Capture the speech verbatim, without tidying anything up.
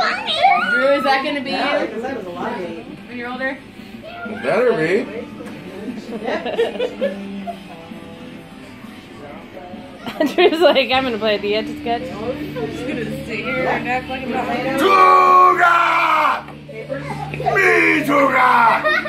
Drew, is that going to be you when you're older? Better be. Drew's like, I'm gonna play the Etch a Sketch. I'm just going to sit here and act like I'm not my Tuga! Me Tuga!